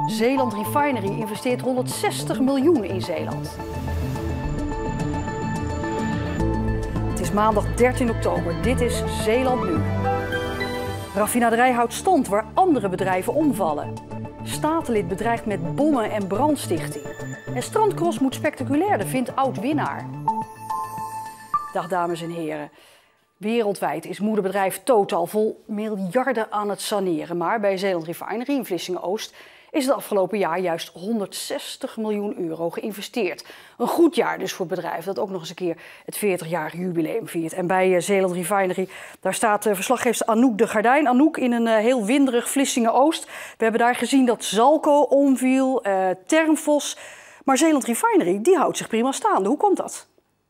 Zeeland Refinery investeert 160 miljoen in Zeeland. Het is maandag 13 oktober. Dit is Zeeland Nu. Raffinaderij houdt stand waar andere bedrijven omvallen. Statenlid bedreigt met bommen en brandstichting. En strandcross moet spectaculairder, vindt oud-winnaar. Dag dames en heren. Wereldwijd is moederbedrijf Total vol miljarden aan het saneren. Maar bij Zeeland Refinery in Vlissingen-Oost is het afgelopen jaar juist 160 miljoen euro geïnvesteerd. Een goed jaar dus voor het bedrijf dat ook nog eens een keer het 40-jarig jubileum viert. En bij Zeeland Refinery, daar staat verslaggever Anouk de Gardijn. Anouk, in een heel winderig Vlissingen-Oost. We hebben daar gezien dat Zalco omviel, Termfos. Maar Zeeland Refinery, die houdt zich prima staande. Hoe komt dat?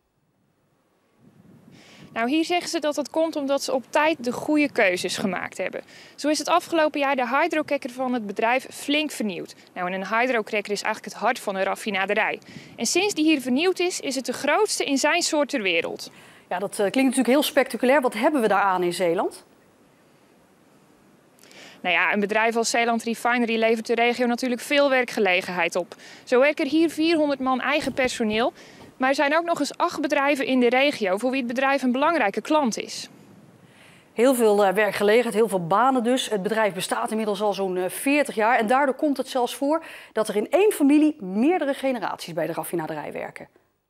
Nou, hier zeggen ze dat dat komt omdat ze op tijd de goede keuzes gemaakt hebben. Zo is het afgelopen jaar de hydrocracker van het bedrijf flink vernieuwd. Nou, en een hydrocracker is eigenlijk het hart van een raffinaderij. En sinds die hier vernieuwd is het de grootste in zijn soort ter wereld. Ja, dat klinkt natuurlijk heel spectaculair. Wat hebben we daaraan in Zeeland? Nou ja, een bedrijf als Zeeland Refinery levert de regio natuurlijk veel werkgelegenheid op. Zo werken hier 400 man eigen personeel. Maar er zijn ook nog eens 8 bedrijven in de regio voor wie het bedrijf een belangrijke klant is. Heel veel werkgelegenheid, heel veel banen dus. Het bedrijf bestaat inmiddels al zo'n 40 jaar. En daardoor komt het zelfs voor dat er in één familie meerdere generaties bij de raffinaderij werken.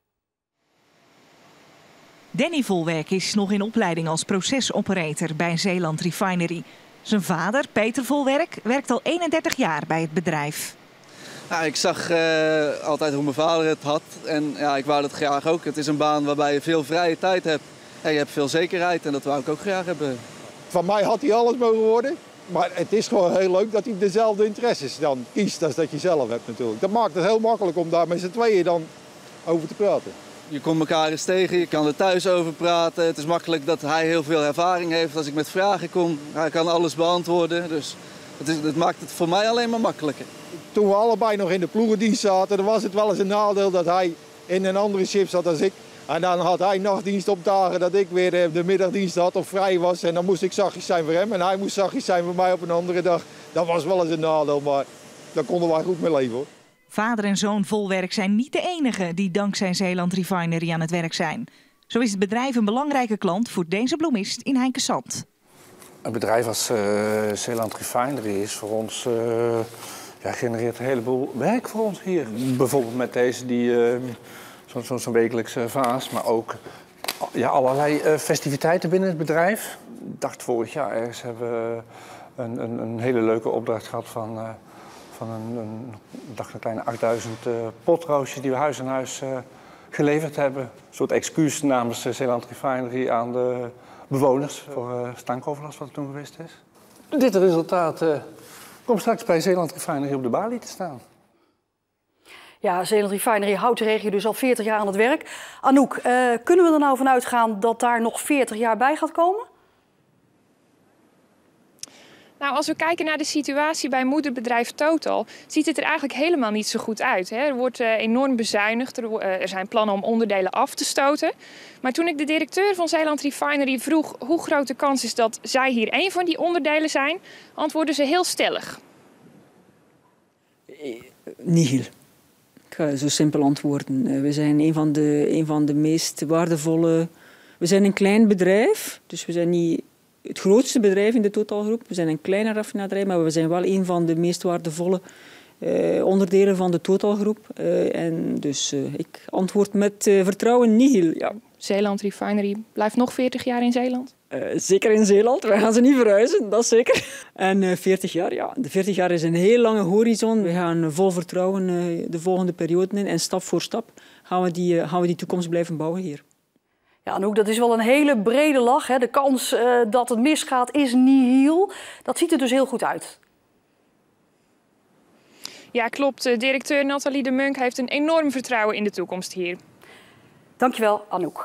Danny Volwerk is nog in opleiding als procesoperator bij Zeeland Refinery. Zijn vader, Peter Volwerk, werkt al 31 jaar bij het bedrijf. Ja, ik zag altijd hoe mijn vader het had en ja, ik wou dat graag ook. Het is een baan waarbij je veel vrije tijd hebt en je hebt veel zekerheid en dat wou ik ook graag hebben. Van mij had hij alles mogen worden, maar het is gewoon heel leuk dat hij dezelfde interesses dan kiest als dat je zelf hebt natuurlijk. Dat maakt het heel makkelijk om daar met z'n tweeën dan over te praten. Je komt elkaar eens tegen, je kan er thuis over praten. Het is makkelijk dat hij heel veel ervaring heeft. Als ik met vragen kom, hij kan alles beantwoorden. Dus het maakt het voor mij alleen maar makkelijker. Toen we allebei nog in de ploegendienst zaten, dan was het wel eens een nadeel dat hij in een andere shift zat als ik. En dan had hij nachtdienst op dagen dat ik weer de middagdienst had of vrij was. En dan moest ik zachtjes zijn voor hem en hij moest zachtjes zijn voor mij op een andere dag. Dat was wel eens een nadeel, maar daar konden wij goed mee leven hoor. Vader en zoon Volwerk zijn niet de enigen die dankzij Zeeland Refinery aan het werk zijn. Zo is het bedrijf een belangrijke klant voor deze bloemist in Heinkensand. Een bedrijf als Zeeland Refinery is voor ons... genereert een heleboel werk voor ons hier. Bijvoorbeeld met deze, zo'n wekelijkse vaas, maar ook allerlei festiviteiten binnen het bedrijf. Ik dacht vorig jaar ergens hebben we een hele leuke opdracht gehad van een kleine 8000 potroosjes die we huis aan huis geleverd hebben. Een soort excuus namens Zeeland Refinery aan de bewoners voor stankoverlast wat er toen geweest is. Dit resultaat komt straks bij Zeeland Refinery op de balie te staan. Ja, Zeeland Refinery houdt de regio dus al 40 jaar aan het werk. Anouk, kunnen we er nou van uitgaan dat daar nog 40 jaar bij gaat komen? Nou, als we kijken naar de situatie bij moederbedrijf Total, ziet het er eigenlijk helemaal niet zo goed uit. Hè? Er wordt enorm bezuinigd, er zijn plannen om onderdelen af te stoten. Maar toen ik de directeur van Zeeland Refinery vroeg hoe groot de kans is dat zij hier één van die onderdelen zijn, antwoordden ze heel stellig. Nihil. Ik ga zo simpel antwoorden. We zijn een van de meest waardevolle... We zijn een klein bedrijf, dus we zijn niet het grootste bedrijf in de Totalgroep. We zijn een kleine raffinaderij, maar we zijn wel een van de meest waardevolle onderdelen van de Totalgroep. En dus ik antwoord met vertrouwen nihil. Ja. Zeeland Refinery blijft nog 40 jaar in Zeeland? Zeker in Zeeland. Wij gaan ze niet verhuizen, dat zeker. En 40 jaar, ja. De 40 jaar is een heel lange horizon. We gaan vol vertrouwen de volgende periode in. En stap voor stap gaan we die toekomst blijven bouwen hier. Ja, Anouk, dat is wel een hele brede lach. Hè? De kans dat het misgaat is nihil. Dat ziet er dus heel goed uit. Ja, klopt. Directeur Nathalie de Munk heeft een enorm vertrouwen in de toekomst hier. Dankjewel, Anouk.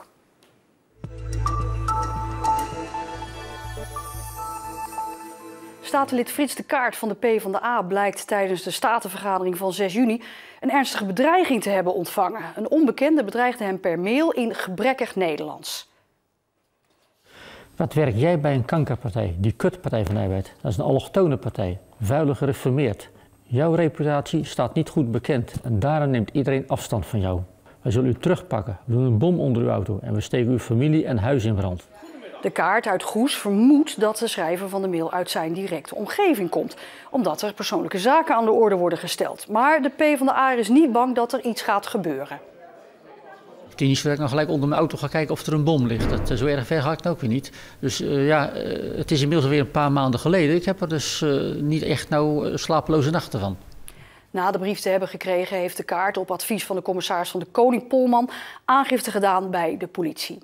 Statenlid Frits de Kaart van de PvdA blijkt tijdens de statenvergadering van 6 juni een ernstige bedreiging te hebben ontvangen. Een onbekende bedreigde hem per mail in gebrekkig Nederlands. Wat werk jij bij een kankerpartij, die kutpartij van de Arbeid? Dat is een allochtone partij, vuilig gereformeerd. Jouw reputatie staat niet goed bekend en daarom neemt iedereen afstand van jou. Wij zullen u terugpakken, we doen een bom onder uw auto en we steken uw familie en huis in brand. De kaart uit Goes vermoedt dat de schrijver van de mail uit zijn directe omgeving komt, omdat er persoonlijke zaken aan de orde worden gesteld. Maar de PvdA is niet bang dat er iets gaat gebeuren. Het is niet zo dat ik nog gelijk onder mijn auto ga kijken of er een bom ligt. Zo erg ver ga ik het ook weer niet. Dus het is inmiddels alweer een paar maanden geleden. Ik heb er dus niet echt slapeloze nachten van. Na de brief te hebben gekregen heeft de kaart op advies van de commissaris van de Koning Polman aangifte gedaan bij de politie.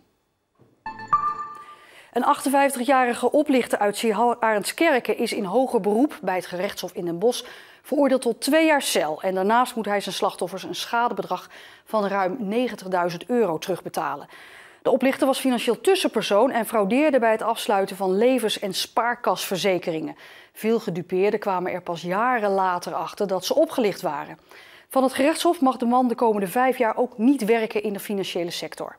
Een 58-jarige oplichter uit Sint-Arendskerke is in hoger beroep bij het gerechtshof in Den Bosch veroordeeld tot 2 jaar cel. En daarnaast moet hij zijn slachtoffers een schadebedrag van ruim €90.000 terugbetalen. De oplichter was financieel tussenpersoon en fraudeerde bij het afsluiten van levens- en spaarkasverzekeringen. Veel gedupeerden kwamen er pas jaren later achter dat ze opgelicht waren. Van het gerechtshof mag de man de komende 5 jaar ook niet werken in de financiële sector.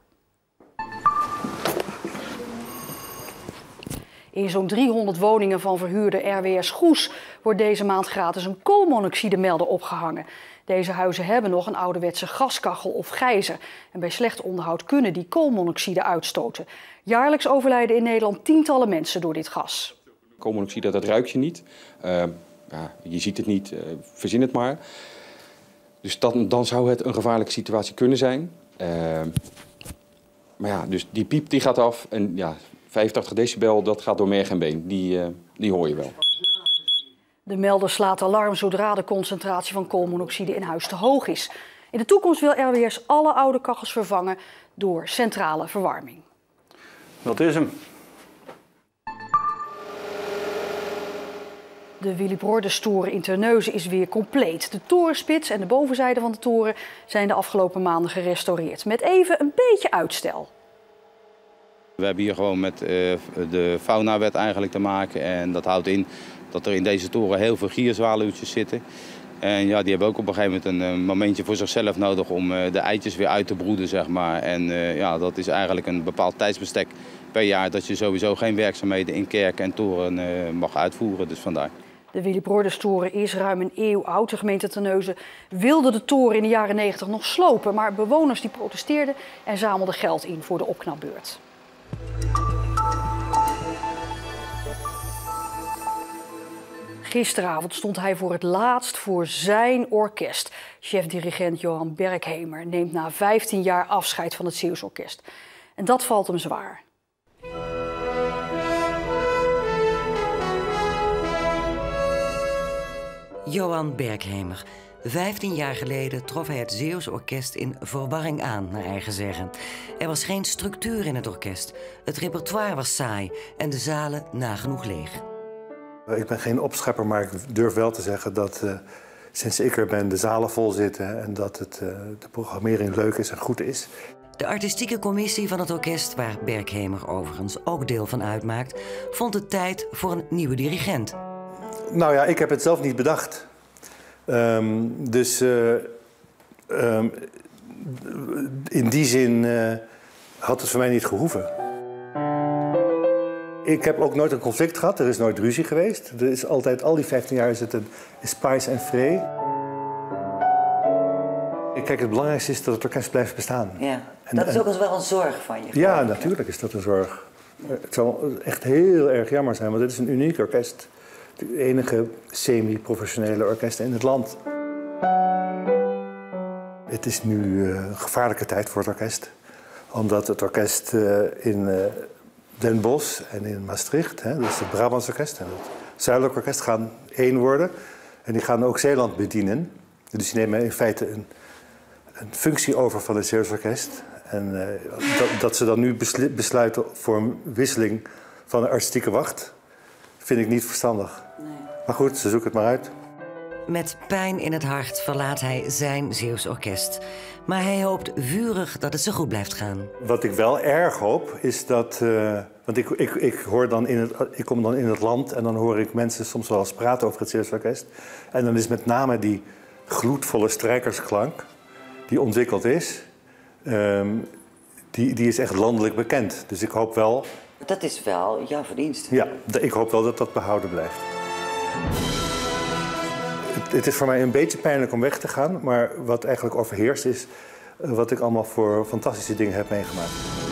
In zo'n 300 woningen van verhuurder RWS Goes wordt deze maand gratis een koolmonoxidemelder opgehangen. Deze huizen hebben nog een ouderwetse gaskachel of gijzer. En bij slecht onderhoud kunnen die koolmonoxide uitstoten. Jaarlijks overlijden in Nederland tientallen mensen door dit gas. Koolmonoxide, dat ruik je niet. Je ziet het niet, verzin het maar. Dus dan zou het een gevaarlijke situatie kunnen zijn. Maar ja, dus die piep die gaat af en ja, 85 decibel, dat gaat door merg en been. Die hoor je wel. De melder slaat alarm zodra de concentratie van koolmonoxide in huis te hoog is. In de toekomst wil RWS alle oude kachels vervangen door centrale verwarming. Dat is hem. De Willy Broerderstoren in Terneuzen is weer compleet. De torenspits en de bovenzijde van de toren zijn de afgelopen maanden gerestaureerd. Met even een beetje uitstel. We hebben hier gewoon met de faunawet eigenlijk te maken. En dat houdt in dat er in deze toren heel veel gierzwaluwtjes zitten. En ja, die hebben ook op een gegeven moment een momentje voor zichzelf nodig om de eitjes weer uit te broeden, zeg maar. En ja, dat is eigenlijk een bepaald tijdsbestek per jaar dat je sowieso geen werkzaamheden in kerk en toren mag uitvoeren. Dus vandaar. De Willy Broerderstoren is ruim een eeuw oud. De gemeente Terneuzen wilde de toren in de jaren 90 nog slopen. Maar bewoners die protesteerden en zamelden geld in voor de opknapbeurt. Gisteravond stond hij voor het laatst voor zijn orkest. Chef-dirigent Johan Berkhemer neemt na 15 jaar afscheid van het Zeeuws Orkest. En dat valt hem zwaar. Johan Berkhemer. 15 jaar geleden trof hij het Zeeuws Orkest in verwarring aan, naar eigen zeggen. Er was geen structuur in het orkest. Het repertoire was saai en de zalen nagenoeg leeg. Ik ben geen opschepper, maar ik durf wel te zeggen dat sinds ik er ben de zalen vol zitten en dat de programmering leuk is en goed is. De artistieke commissie van het orkest, waar Berkhemer overigens ook deel van uitmaakt, vond het tijd voor een nieuwe dirigent. Nou ja, ik heb het zelf niet bedacht. In die zin had het voor mij niet gehoeven. Ik heb ook nooit een conflict gehad, er is nooit ruzie geweest. Er is altijd, al die 15 jaar is het een spice en vree. Kijk, het belangrijkste is dat het orkest blijft bestaan. Ja, dat is ook wel een zorg van je. Ja, natuurlijk is dat een zorg. Het zal echt heel erg jammer zijn, want het is een uniek orkest. Het enige semi-professionele orkest in het land. Het is nu een gevaarlijke tijd voor het orkest. Omdat het orkest in Den Bosch en in Maastricht, dus het Brabants Orkest en het Zuidelijk Orkest, gaan één worden. En die gaan ook Zeeland bedienen. Dus die nemen in feite een functie over van het Zeeuws Orkest. En dat ze dan nu besluiten voor een wisseling van de artistieke wacht, vind ik niet verstandig. Nee. Maar goed, ze zoeken het maar uit. Met pijn in het hart verlaat hij zijn Zeeuws Orkest. Maar hij hoopt vurig dat het zo goed blijft gaan. Wat ik wel erg hoop, is dat... want ik kom dan in het land en dan hoor ik mensen soms wel eens praten over het Zeeuws Orkest. En dan is met name die gloedvolle strijkersklank die ontwikkeld is, die is echt landelijk bekend. Dus ik hoop wel... Dat is wel jouw verdienst. Ja, ik hoop wel dat dat behouden blijft. Het is voor mij een beetje pijnlijk om weg te gaan, maar wat eigenlijk overheerst is wat ik allemaal voor fantastische dingen heb meegemaakt.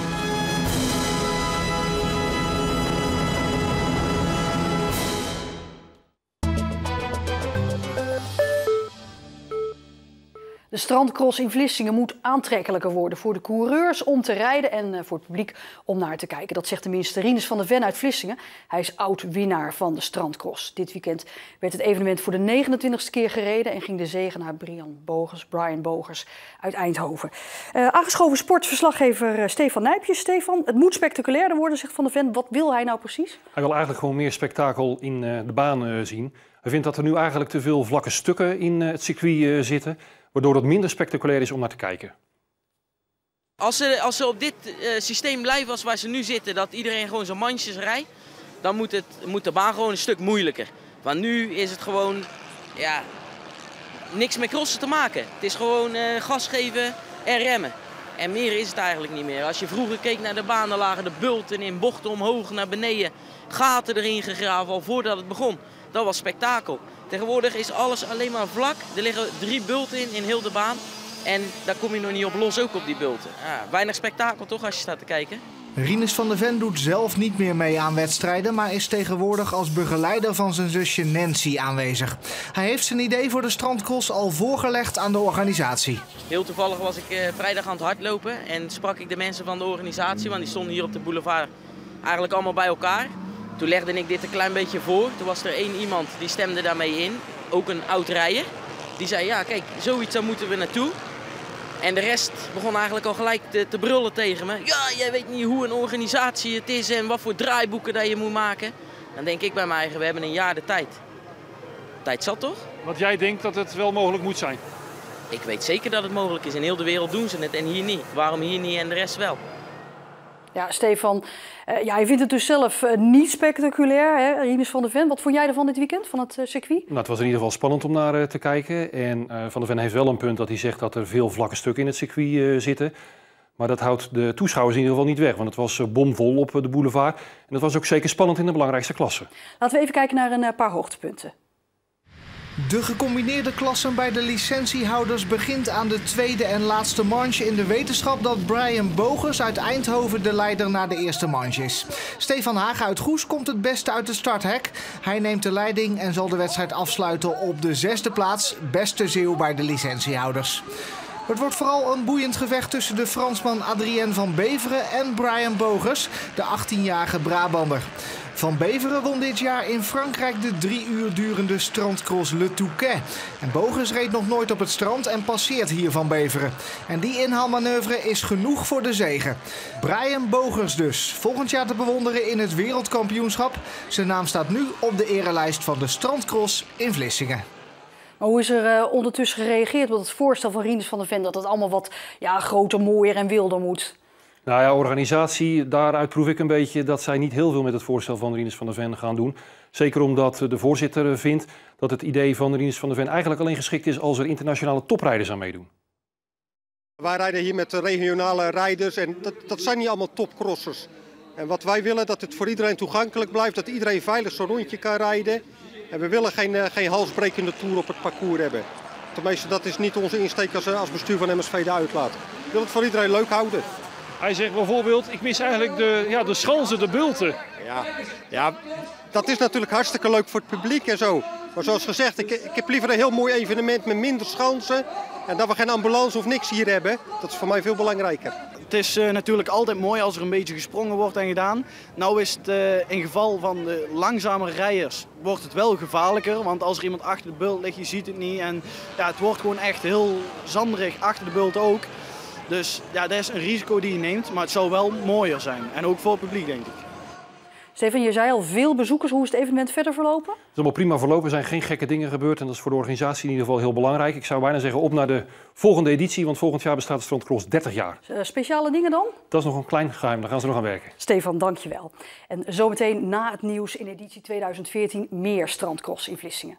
De strandcross in Vlissingen moet aantrekkelijker worden voor de coureurs om te rijden en voor het publiek om naar te kijken. Dat zegt tenminste Rinus van der Ven uit Vlissingen. Hij is oud-winnaar van de strandcross. Dit weekend werd het evenement voor de 29e keer gereden en ging de zege naar Brian Bogers uit Eindhoven. Aangeschoven sportverslaggever Stefan Nijpjes. Stefan, het moet spectaculairder worden, zegt Van der Ven. Wat wil hij nou precies? Hij wil eigenlijk gewoon meer spektakel in de baan zien. Hij vindt dat er nu eigenlijk te veel vlakke stukken in het circuit zitten, waardoor het minder spectaculair is om naar te kijken. Als ze op dit systeem blijven als waar ze nu zitten, dat iedereen gewoon zijn mandjes rijdt, dan moet de baan gewoon een stuk moeilijker. Want nu is het gewoon niks met crossen te maken. Het is gewoon gas geven en remmen. En meer is het eigenlijk niet meer. Als je vroeger keek naar de baan, dan lagen de bulten in bochten omhoog naar beneden. Gaten erin gegraven al voordat het begon. Dat was spektakel. Tegenwoordig is alles alleen maar vlak. Er liggen 3 bulten in heel de baan. En daar kom je nog niet op los, ook op die bulten. Ja, weinig spektakel toch als je staat te kijken. Rinus van der Ven doet zelf niet meer mee aan wedstrijden, maar is tegenwoordig als begeleider van zijn zusje Nancy aanwezig. Hij heeft zijn idee voor de strandcross al voorgelegd aan de organisatie. Heel toevallig was ik vrijdag aan het hardlopen en sprak ik de mensen van de organisatie, want die stonden hier op de boulevard eigenlijk allemaal bij elkaar. Toen legde ik dit een klein beetje voor. Toen was er één iemand die stemde daarmee in, ook een oud-rijder. Die zei, ja kijk, zoiets daar moeten we naartoe. En de rest begon eigenlijk al gelijk te brullen tegen me. Ja, jij weet niet hoe een organisatie het is en wat voor draaiboeken dat je moet maken. Dan denk ik bij mij eigen, we hebben een jaar de tijd. Tijd zat toch? Want jij denkt dat het wel mogelijk moet zijn? Ik weet zeker dat het mogelijk is. In heel de wereld doen ze het en hier niet. Waarom hier niet en de rest wel? Ja, Stefan, je vindt het dus zelf niet spectaculair, hè? Rinus van der Ven. Wat vond jij ervan dit weekend, van het circuit? Nou, het was in ieder geval spannend om naar te kijken. En Van der Ven heeft wel een punt dat hij zegt dat er veel vlakke stukken in het circuit zitten. Maar dat houdt de toeschouwers in ieder geval niet weg, want het was bomvol op de boulevard. En dat was ook zeker spannend in de belangrijkste klasse. Laten we even kijken naar een paar hoogtepunten. De gecombineerde klassen bij de licentiehouders begint aan de tweede en laatste manche in de wetenschap dat Brian Bogers uit Eindhoven de leider naar de eerste manche is. Stefan Hagen uit Goes komt het beste uit het starthek. Hij neemt de leiding en zal de wedstrijd afsluiten op de 6e plaats, beste Zeeuw bij de licentiehouders. Het wordt vooral een boeiend gevecht tussen de Fransman Adrien van Beveren en Brian Bogers, de 18-jarige Brabander. Van Beveren won dit jaar in Frankrijk de 3 uur durende strandcross Le Touquet. En Bogers reed nog nooit op het strand en passeert hier Van Beveren. En die inhaalmanoeuvre is genoeg voor de zege. Brian Bogers dus, volgend jaar te bewonderen in het wereldkampioenschap. Zijn naam staat nu op de erelijst van de strandcross in Vlissingen. Maar hoe is er ondertussen gereageerd op het voorstel van Rinus van der Ven dat het allemaal wat groter, mooier en wilder moet? Nou ja, organisatie, daaruit proef ik een beetje dat zij niet heel veel met het voorstel van Rinus van der Ven gaan doen. Zeker omdat de voorzitter vindt dat het idee van Rinus van der Ven eigenlijk alleen geschikt is als er internationale toprijders aan meedoen. Wij rijden hier met regionale rijders en dat zijn niet allemaal topcrossers. En wat wij willen, dat het voor iedereen toegankelijk blijft, dat iedereen veilig zo'n rondje kan rijden. En we willen geen halsbrekende toer op het parcours hebben. Tenminste, dat is niet onze insteek als bestuur van MSV de Uitlaat. We willen het voor iedereen leuk houden. Hij zegt bijvoorbeeld, ik mis eigenlijk de schansen, de bulten. Ja, dat is natuurlijk hartstikke leuk voor het publiek en zo. Maar zoals gezegd, ik heb liever een heel mooi evenement met minder schansen. En dat we geen ambulance of niks hier hebben, dat is voor mij veel belangrijker. Het is natuurlijk altijd mooi als er een beetje gesprongen wordt en gedaan. Nou is het in geval van de langzame rijders wordt het wel gevaarlijker. Want als er iemand achter de bult ligt, je ziet het niet. En ja, het wordt gewoon echt heel zanderig achter de bult ook. Dus ja, dat is een risico die je neemt, maar het zou wel mooier zijn. En ook voor het publiek, denk ik. Stefan, je zei al veel bezoekers. Hoe is het evenement verder verlopen? Het is allemaal prima verlopen. Er zijn geen gekke dingen gebeurd. En dat is voor de organisatie in ieder geval heel belangrijk. Ik zou bijna zeggen op naar de volgende editie. Want volgend jaar bestaat de strandcross 30 jaar. Speciale dingen dan? Dat is nog een klein geheim. Daar gaan ze nog aan werken. Stefan, dankjewel. En zometeen na het nieuws in editie 2014 meer strandcross in Vlissingen.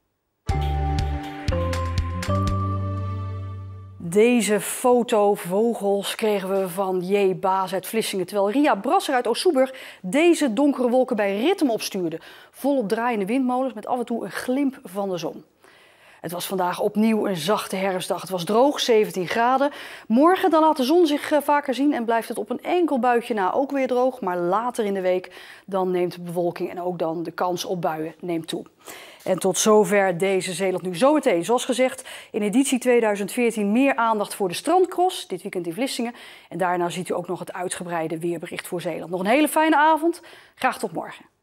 Deze fotovogels kregen we van J. Baas uit Vlissingen, terwijl Ria Brasser uit Oostzoeburg deze donkere wolken bij Rittem opstuurde. Volop draaiende windmolens met af en toe een glimp van de zon. Het was vandaag opnieuw een zachte herfstdag. Het was droog, 17 graden. Morgen dan laat de zon zich vaker zien en blijft het op een enkel buitje na ook weer droog. Maar later in de week dan neemt de bewolking en ook dan de kans op buien neemt toe. En tot zover deze Zeeland Nu. Zometeen, zoals gezegd, in editie 2014 meer aandacht voor de strandcross. Dit weekend in Vlissingen. En daarna ziet u ook nog het uitgebreide weerbericht voor Zeeland. Nog een hele fijne avond. Graag tot morgen.